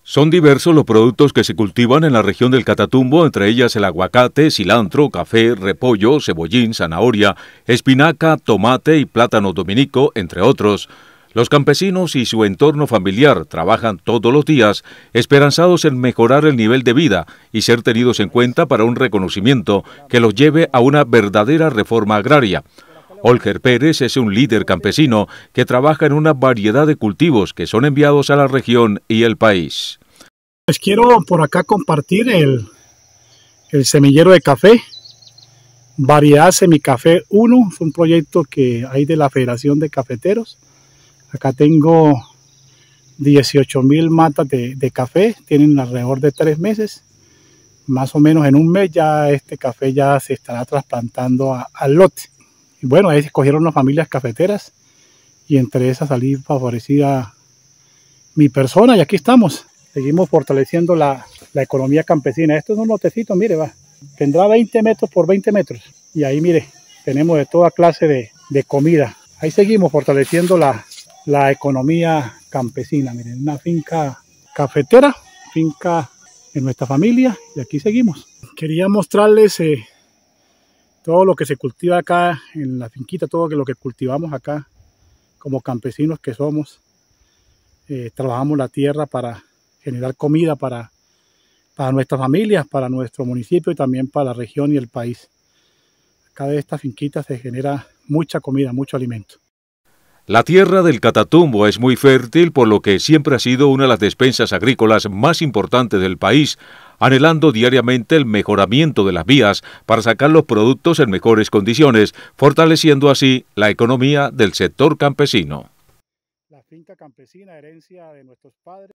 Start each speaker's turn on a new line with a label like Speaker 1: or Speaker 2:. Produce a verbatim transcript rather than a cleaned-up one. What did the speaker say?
Speaker 1: Son diversos los productos que se cultivan en la región del Catatumbo, entre ellas el aguacate, cilantro, café, repollo, cebollín, zanahoria, espinaca, tomate y plátano dominico, entre otros. Los campesinos y su entorno familiar trabajan todos los días esperanzados en mejorar el nivel de vida y ser tenidos en cuenta para un reconocimiento que los lleve a una verdadera reforma agraria. Olger Pérez es un líder campesino que trabaja en una variedad de cultivos que son enviados a la región y el país.
Speaker 2: Les quiero por acá compartir el, el semillero de café, variedad Semicafé uno, es un proyecto que hay de la Federación de Cafeteros. Acá tengo dieciocho mil matas de, de café, tienen alrededor de tres meses, más o menos en un mes ya este café ya se estará trasplantando a, al lote. Y bueno, ahí se escogieron las familias cafeteras y entre esas salí favorecida mi persona y aquí estamos. Seguimos fortaleciendo la, la economía campesina. Esto es un lotecito, mire, va. Tendrá veinte metros por veinte metros. Y ahí, mire, tenemos de toda clase de, de comida. Ahí seguimos fortaleciendo la, la economía campesina. Miren, una finca cafetera, finca de nuestra familia y aquí seguimos. Quería mostrarles eh, todo lo que se cultiva acá en la finquita, todo lo que cultivamos acá como campesinos que somos. Eh, trabajamos la tierra para generar comida para, para nuestras familias, para nuestro municipio y también para la región y el país. Acá de esta finquita se genera mucha comida, mucho alimento.
Speaker 1: La tierra del Catatumbo es muy fértil, por lo que siempre ha sido una de las despensas agrícolas más importantes del país, anhelando diariamente el mejoramiento de las vías para sacar los productos en mejores condiciones, fortaleciendo así la economía del sector campesino.
Speaker 2: La finca campesina, herencia de nuestros padres.